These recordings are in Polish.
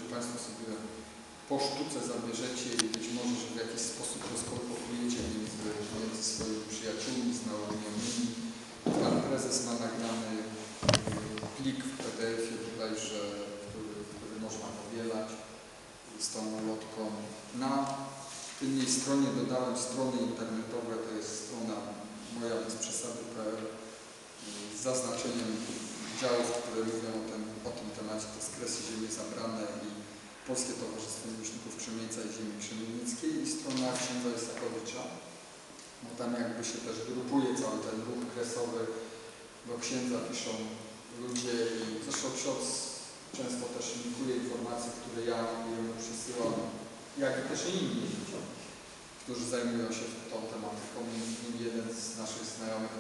Państwo sobie po sztuce zabierzecie i być może, że w jakiś sposób rozkomplikujecie między swoimi przyjaciółmi, znajomymi. Pan prezes ma nagrany plik w PDF-ie tutaj, który można powielać z tą ulotką. Na tylnej stronie dodałem strony internetowe, to jest strona moja bezprzesady.pl z zaznaczeniem działów, które mówią o tym temacie. To jest Kresy Ziemie Zabrane i Polskie Towarzystwo Miłośników Krzemieńca i Ziemi Krzemiennickiej i strona księdza Isakowicza. Bo tam jakby się też grupuje cały ten ruch kresowy, do księdza piszą ludzie i zresztą ksiądz często też linkuje informacje, które ja jemu przesyłam, jak i też inni ludzie, którzy zajmują się tą tematyką. Między innymi jeden z naszych znajomych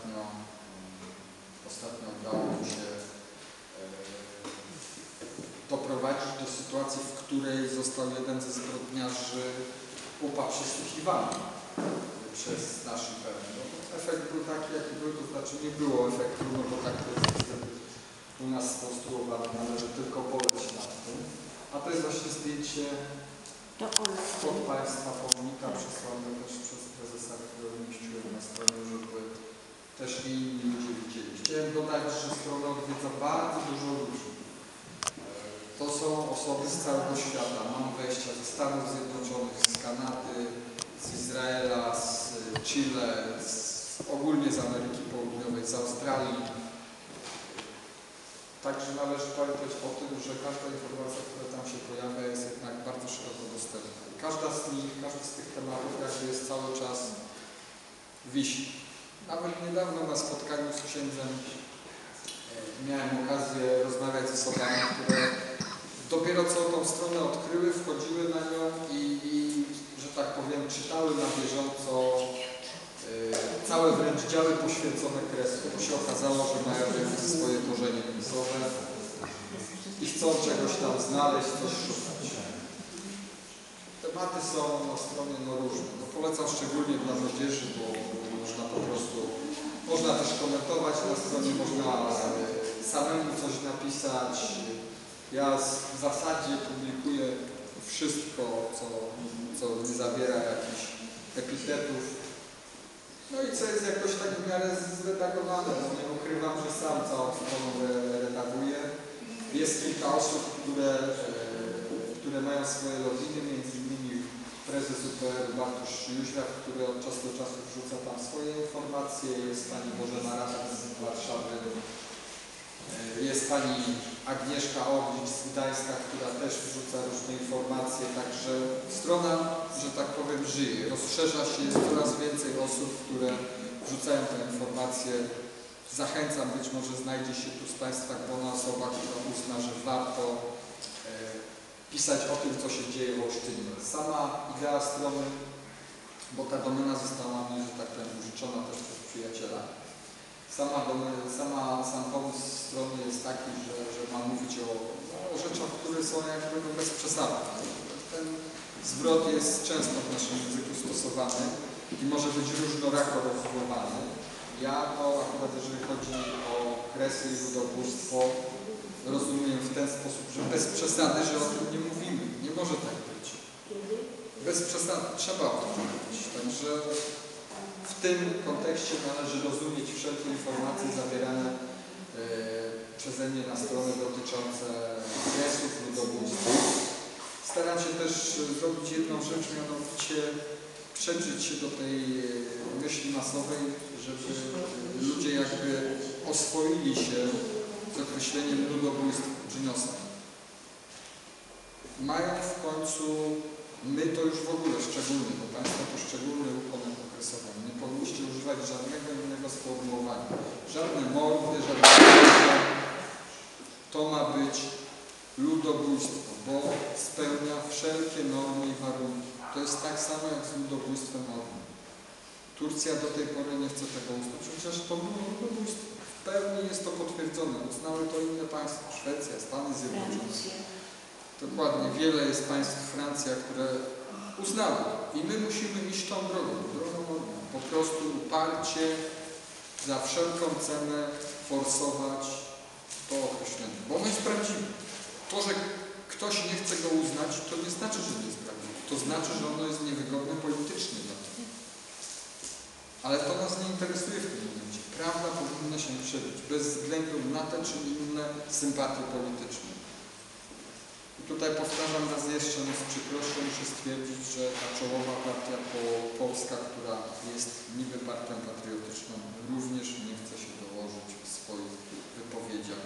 ostatnio udało mu się doprowadzić do sytuacji, w której został jeden ze zbrodniarzy UPA przesłuchiwany przez nasz IPN. No, efekt był taki, jaki był, to znaczy nie było efektu, no bo tak to jest niestety u nas skonstruowane, należy tylko poleć nad tym. A to jest właśnie zdjęcie od Państwa pomnika przesłane też przez prezesa, które umieściłem na stronie, żeby też i inni ludzie widzieli. Chciałem dodać, że stronę odwiedza bardzo dużo ludzi. To są osoby z całego świata. Mam wejścia ze Stanów Zjednoczonych, z Kanady, z Izraela, z Chile, ogólnie z Ameryki Południowej, z Australii. Także należy pamiętać o tym, że każda informacja, która tam się pojawia, jest jednak bardzo szeroko dostępna. Każdy z tych tematów jakby jest cały czas wisi. Nawet niedawno na spotkaniu z księdzem miałem okazję rozmawiać z osobami, które dopiero co tą stronę odkryły, wchodziły na nią i że tak powiem, czytały na bieżąco całe wręcz działy poświęcone kresu. Bo się okazało, że mają jakieś swoje korzenie kresowe i chcą czegoś tam znaleźć, coś szukać. Tematy są na stronie różne. No, polecam szczególnie dla młodzieży, bo można też komentować na stronie, można samemu coś napisać. Ja w zasadzie publikuję wszystko, co nie zawiera jakichś epitetów. No i co jest jakoś tak w miarę zredagowane. No nie ukrywam, że sam całą stronę redaguję. Jest kilka osób, które mają swoje loginy, między innymi prezes UPR Bartosz Jóźwiak, który od czasu do czasu wrzuca tam swoje informacje. Jest pani Bożena Ratak z Warszawy. Jest pani Agnieszka Orlicz z Gdańska, która też wrzuca różne informacje, także strona, że tak powiem, żyje, rozszerza się, jest coraz więcej osób, które wrzucają te informacje. Zachęcam, być może znajdzie się tu z Państwa grona osoba, która uzna, że warto pisać o tym, co się dzieje w Olsztynie. Sama idea strony, bo ta domena została mi, że tak powiem, użyczona też przez przyjaciela. Sam pomysł strony jest taki, że ma mówić o rzeczach, które są jakby bez przesady. Ten zwrot jest często w naszym języku stosowany i może być różnorako rozumiewany. Ja to akurat, jeżeli chodzi o kresy i ludobójstwo, rozumiem w ten sposób, że bez przesady, że o tym nie mówimy. Nie może tak być. Bez przesady trzeba o tym mówić. Także w tym kontekście należy rozumieć wszelkie informacje zawierane przeze mnie na stronę dotyczące kresów ludobójstwa. Staram się też zrobić jedną rzecz, mianowicie przedrzeć się do tej myśli masowej, żeby ludzie jakby oswoili się z określeniem ludobójstw dżinowskich. Mają w końcu, my to już w ogóle szczególnie, bo Państwo to szczególny ukłon okresowy. Nie powinniście używać żadnego innego sformułowania. Żadne mordy, żadne to ma być ludobójstwo, bo spełnia wszelkie normy i warunki. To jest tak samo jak z ludobójstwem orłów. Turcja do tej pory nie chce tego uznać. Przecież to było ludobójstwo. W pełni jest to potwierdzone. Uznały to inne państwa. Szwecja, Stany Zjednoczone. Dokładnie. Wiele jest państw, Francja, które uznały. I my musimy iść tą drogą. Po prostu uparcie, za wszelką cenę forsować to określenie. Bo ono jest prawdziwe. To, że ktoś nie chce go uznać, to nie znaczy, że nie jest prawdziwe. To znaczy, że ono jest niewygodne politycznie dla tego. Ale to nas nie interesuje w tym momencie. Prawda powinna się przebić, bez względu na te czy inne sympatie polityczne. I tutaj powtarzam raz jeszcze, no z przykrością muszę stwierdzić, że ta czołowa partia polska, która jest niby partią patriotyczną, również nie chce się dołożyć w swoich wypowiedziach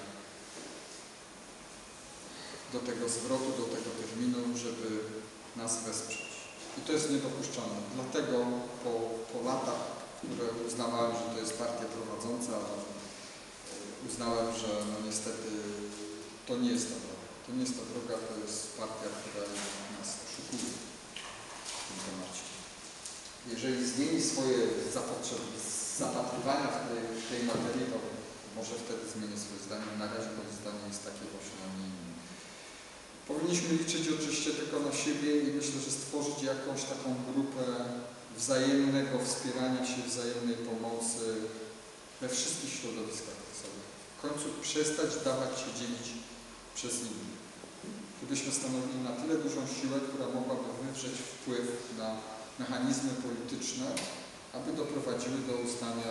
do tego zwrotu, do tego terminu, żeby nas wesprzeć. I to jest niedopuszczalne. Dlatego po latach, które uznawałem, że to jest partia prowadząca, uznałem, że no niestety to nie jest ta droga. To nie jest ta droga, to jest partia, która nas oszukuje w tym temacie. Jeżeli zmieni swoje zapatrywania w tej materii, to może wtedy zmienię swoje zdanie. Na razie moje zdanie jest takie właśnie, a nie inne. Powinniśmy liczyć oczywiście tylko na siebie i myślę, że stworzyć jakąś taką grupę wzajemnego wspierania się, wzajemnej pomocy we wszystkich środowiskach klasowych. W końcu przestać dawać się dzielić przez innych. Gdybyśmy stanowili na tyle dużą siłę, która mogłaby wywrzeć wpływ na mechanizmy polityczne, aby doprowadziły do uznania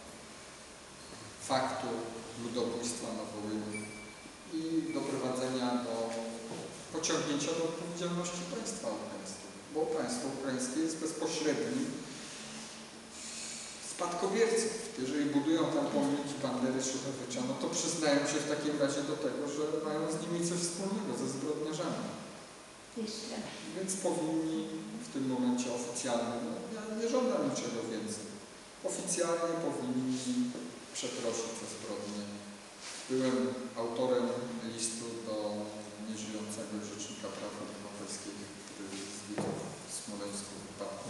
faktu ludobójstwa na Wołyniu i doprowadzenia do pociągnięcia do odpowiedzialności państwa ukraińskiego. Bo państwo ukraińskie jest bezpośrednim spadkobiercą. Jeżeli budują tam pomniki Bandery, Szuchewycza, no to przyznają się w takim razie do tego, że mają z nimi coś wspólnego, ze zbrodniarzami. Więc powinni w tym momencie oficjalnie, no, ja nie żądam niczego więcej, oficjalnie powinni przeprosić za zbrodnię. Byłem autorem listu do nieżyjącego Rzecznika Praw Obywatelskich, który zginął w Smoleńsku w wypadku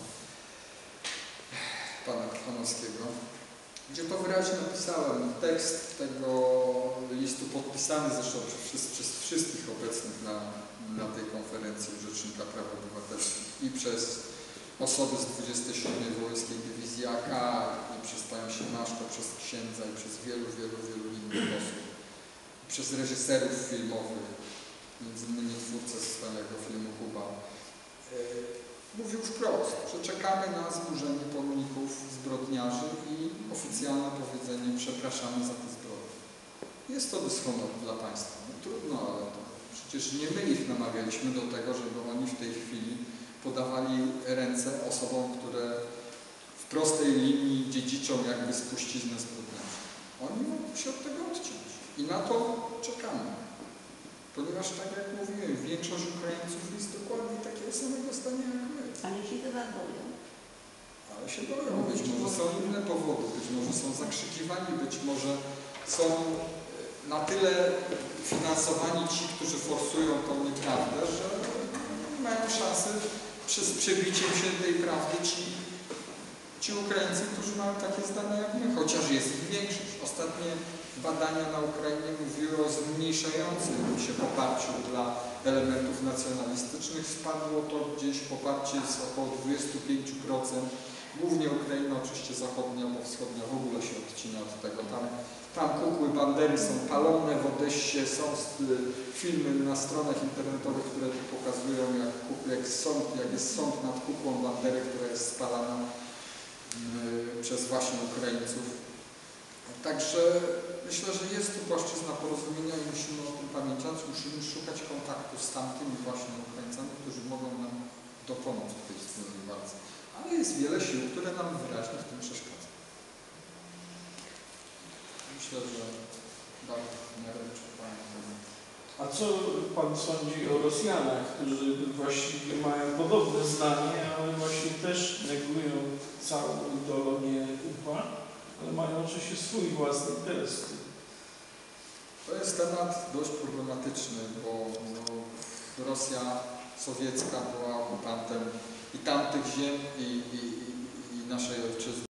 pana Kochanowskiego, gdzie to wyraźnie napisałem. Tekst tego listu podpisany zresztą przez wszystkich obecnych na tej konferencji Rzecznika Praw Obywatelskich i przez osoby z 27. Wojskiej Dywizji AK, i przez panią Siemaszko, przez księdza i przez wielu innych osób. Przez reżyserów filmowych, między innymi twórcę swojego filmu Kuba. Mówił wprost, że czekamy na zburzenie pomników zbrodniarzy i oficjalne powiedzenie: przepraszamy za te zbrodnie. Jest to dyshonor dla państwa. No, trudno, ale to przecież nie my ich namawialiśmy do tego, żeby oni w tej chwili podawali ręce osobom, które w prostej linii dziedziczą jakby spuściznę zbrodniarzy. Oni mogą się od tego odciąć. I na to czekamy. Ponieważ, tak jak mówiłem, większość Ukraińców jest dokładnie takiego samego stania jak my. Ale się chyba boją. Ale się boją. Być może są inne powody. Być może są zakrzykiwani. Być może są na tyle finansowani ci, którzy forsują tą nieprawdę, że mają szansę przez przebiciem się tej prawdy ci Ukraińcy, którzy mają takie zdania jak my, chociaż jest ich większość. Ostatnie badania na Ukrainie mówiły o zmniejszającym się poparciu dla elementów nacjonalistycznych. Spadło to gdzieś, poparcie z około 25%. Głównie Ukraina oczywiście zachodnia, bo wschodnia w ogóle się odcina od tego. Tam kukły Bandery są palone w Odessie, są filmy na stronach internetowych, które to pokazują, jak jest sąd nad kukłą Bandery, która jest spalana przez właśnie Ukraińców. Także myślę, że jest tu płaszczyzna porozumienia i musimy o tym pamiętać. Musimy szukać kontaktu z tamtymi właśnie Ukraińcami, którzy mogą nam dopomóc w tej wspólnej walce. Ale jest wiele sił, które nam wyraźnie w tym przeszkadza. Myślę, że bardzo w miarę wyczerpałem temat. A co Pan sądzi o Rosjanach, którzy właściwie mają podobne zdanie, ale właśnie też negują całą ideologię UPA, ale mają oczywiście swój własny interes? To jest temat dość problematyczny, bo Rosja sowiecka była okupantem i tamtych ziem, i naszej ojczyzny.